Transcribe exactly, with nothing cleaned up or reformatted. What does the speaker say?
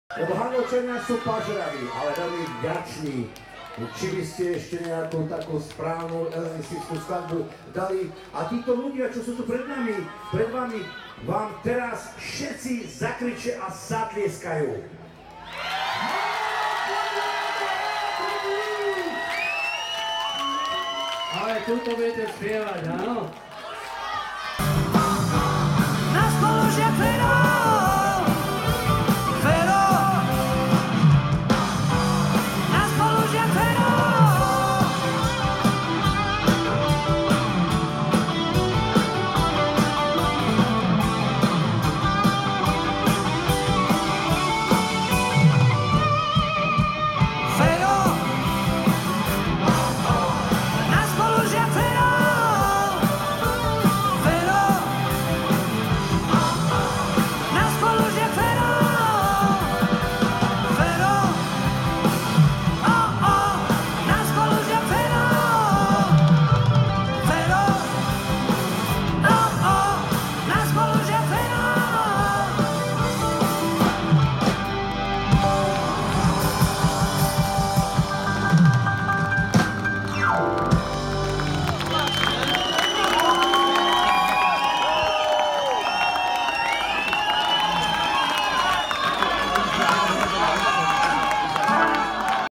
Lebo Hanovčania sú pažraví, ale veľmi vďační. Či by ste ešte nejakú takú správnu elenistickú skladbu dali. A títo ľudia, čo sú tu pred nami, pred vami, vám teraz všetci zakričia a zatlieskajú. Ale tuto budete spievať, áno?